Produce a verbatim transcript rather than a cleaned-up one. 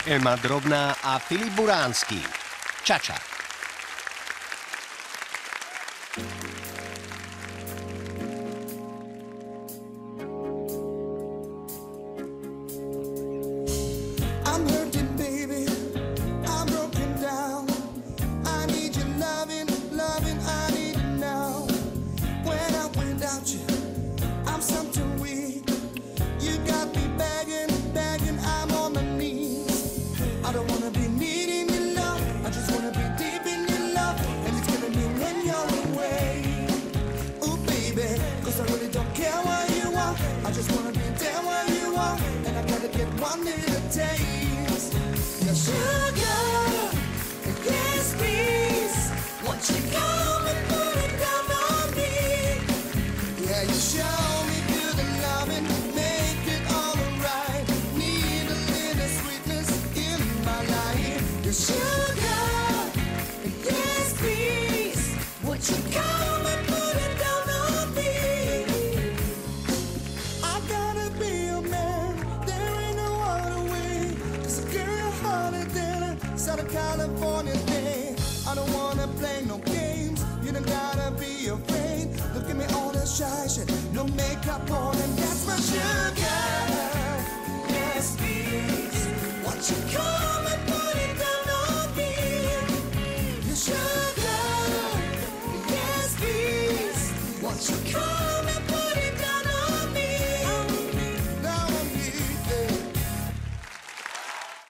Ema Drobná a Filip Buránský. Čača. I'm hurting, baby. I'm broken down. I need your loving, loving. I need it now. When I'm without you, I'm something weak. You got me begging, begging. I'm on my knees. I don't wanna be needing your love. I just wanna be deep in your love, and it's killing me when you're away. Ooh, baby, 'cause I really don't care where you are. I just wanna be there where you are, and I gotta get one little taste. Your sugar, yes, please. Won't you come and put it down on me? Yeah, you show me good loving, make it all right. Need a little sweetness in my life. Your sugar, yes, please. Won't you come and put it down on me? I gotta be a man, there ain't no other way. 'Cause girl, you're hotter than a Southern California day. I don't wanna play no games, you don't gotta be afraid. Look at me all that shy shit, no makeup on, and that's my sugar.